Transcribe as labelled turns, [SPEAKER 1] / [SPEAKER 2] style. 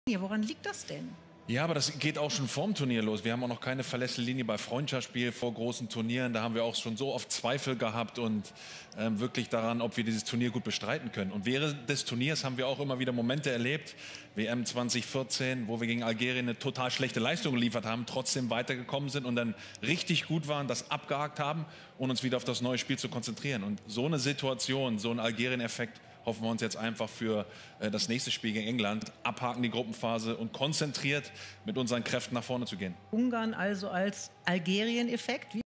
[SPEAKER 1] Woran liegt das denn?
[SPEAKER 2] Ja, aber das geht auch schon vorm Turnier los. Wir haben auch noch keine verlässliche Linie bei Freundschaftsspiel vor großen Turnieren. Da haben wir auch schon so oft Zweifel gehabt und wirklich daran, ob wir dieses Turnier gut bestreiten können. Und während des Turniers haben wir auch immer wieder Momente erlebt, WM 2014, wo wir gegen Algerien eine total schlechte Leistung geliefert haben, trotzdem weitergekommen sind und dann richtig gut waren, das abgehakt haben und uns wieder auf das neue Spiel zu konzentrieren. Und so eine Situation, so ein Algerien-Effekt, hoffen wir uns jetzt einfach für das nächste Spiel gegen England, abhaken die Gruppenphase und konzentriert mit unseren Kräften nach vorne zu gehen.
[SPEAKER 1] Ungarn also als Algerien-Effekt?